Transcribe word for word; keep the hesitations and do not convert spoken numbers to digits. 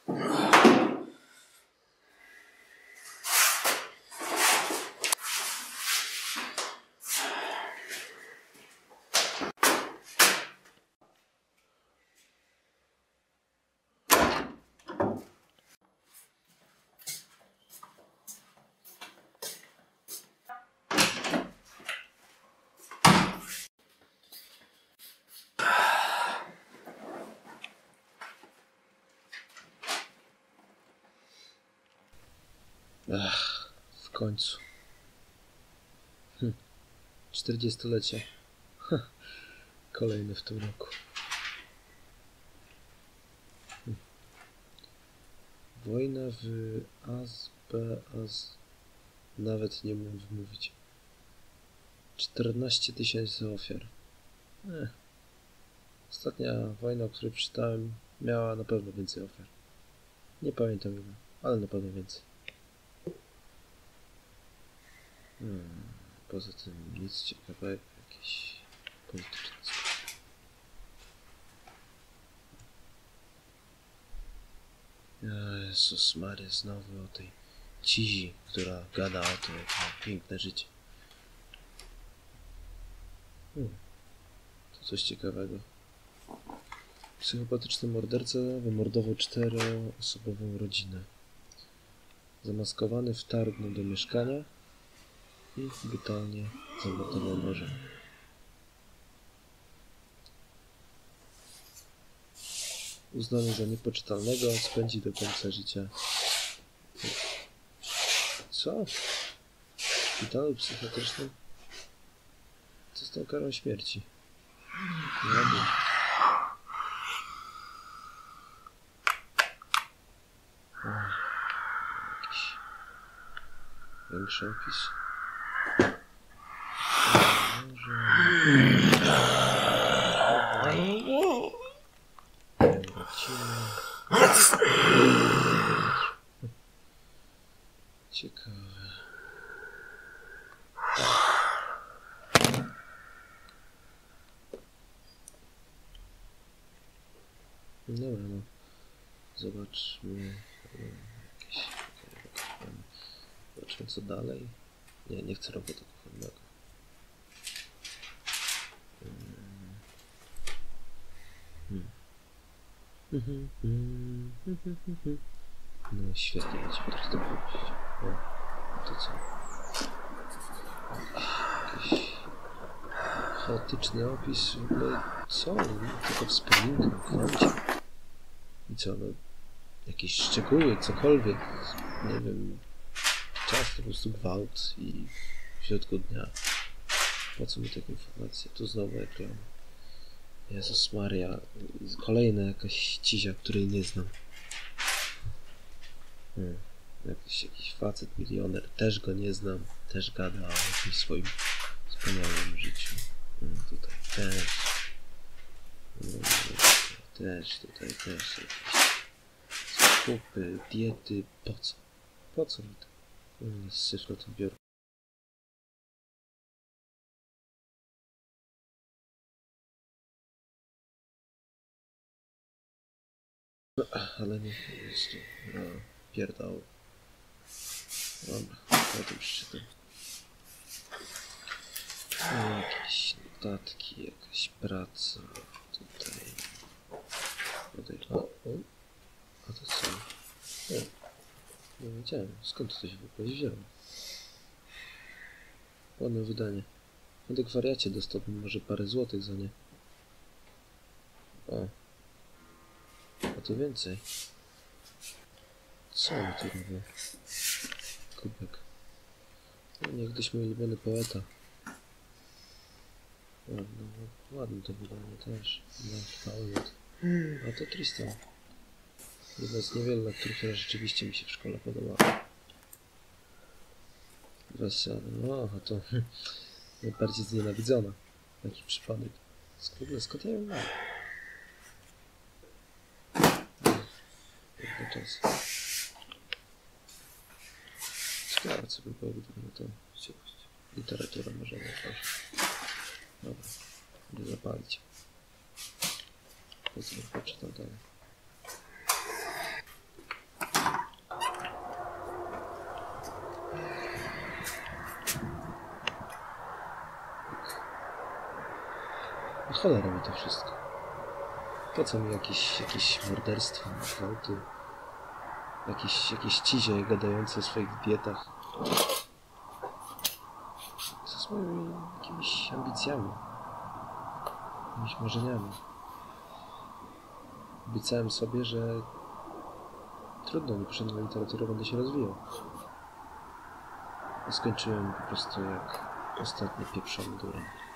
Ach, w końcu. Hm. czterdziestolecie. Ha, kolejne w tym roku. Hm. Wojna w Azbeaz. Nawet nie umiem wymówić. czternaście tysięcy ofiar. Ech. Ostatnia wojna, o której przeczytałem, miała na pewno więcej ofiar. Nie pamiętam ile, ale na pewno więcej. Hmm, poza tym nic ciekawego, jakieś polityczne. Jezus Maria, znowu o tej Cizi, która gada o tym, jak ma piękne życie. Hmm, to coś ciekawego. Psychopatyczny morderca wymordował czteroosobową rodzinę. Zamaskowany wtargnął do mieszkania i brutalnie zamordował nożem. Uznany za niepoczytalnego, spędzi do końca życia. Co? W szpitalu psychiatrycznym? Co z tą karą śmierci? Nie jakiś większy opis. Ciekawe. Dobra, no. Zobaczmy. Jakieś... Zobaczmy co dalej. Nie, nie chcę robotu kuchennego. Hmm. No świetnie, będzie teraz to powiedzieć. O, to co? Jakiś chaotyczny opis. W ogóle co? Tylko wspominka o kwancie. I co, no? Jakieś szczegóły, cokolwiek. Nie wiem. Czas to po prostu gwałt i w środku dnia. Po co mi takie informacje? Tu znowu ekran. Jezus Maria. Kolejna jakaś cizia, której nie znam. Hmm. Jakiś, jakiś facet, milioner. Też go nie znam. Też gada o jakimś swoim wspaniałym życiu. Hmm, tutaj też. Hmm, też, tutaj też jakieś skupy, diety. Po co? Po co mi to? Hmm, syf na tym biurku. No, ale nie jest to. No, pierdol. Dobra, ja to przeczytam. Jakieś notatki, jakaś praca. Tutaj. Tutaj. A, o, a to co? O, nie wiedziałem. Skąd to się w ogóle wzięło? Ładne wydanie. Antykwariacie dostałbym może parę złotych za nie. O. A to więcej. Co on tu robi? Kubek. No, niegdyś mój ulubiony poeta. Ładne, ładne to wydanie też. No, a to Tristan. Jedna z niewielu lektur, która rzeczywiście mi się w szkole podobała. Wersja, no, a to najbardziej znienawidzona. Taki przypadek. W ogóle skąd ja ją mam? Pewne czasy. Ciekawe, co by było, gdyby na to literatura może nie proszę. Dobra, będę zapalić. Pozwól, poczytam dalej. cholera mi to wszystko? Po co mi jakieś, jakieś morderstwa, gwałty, jakieś, jakieś cizie gadające o swoich dietach? Co z moimi jakimiś ambicjami, jakimiś marzeniami? Obiecałem sobie, że trudno, nie poszedłem na literaturę, będę się rozwijał. I skończyłem po prostu jak ostatni pieprzony dureń.